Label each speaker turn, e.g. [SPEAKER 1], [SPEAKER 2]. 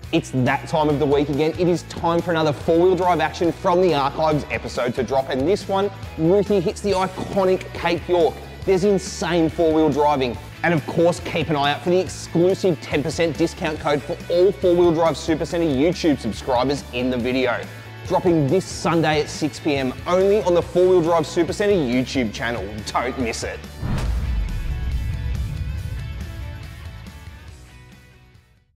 [SPEAKER 1] It's that time of the week again. It is time for another four-wheel drive action from the Archives episode to drop, and this one, Ruthie hits the iconic Cape York. There's insane four-wheel driving, and of course, keep an eye out for the exclusive 10% discount code for all four-wheel drive Supacentre YouTube subscribers in the video. Dropping this Sunday at 6 PM only on the 4-Wheel Drive Supacentre YouTube channel. Don't miss it.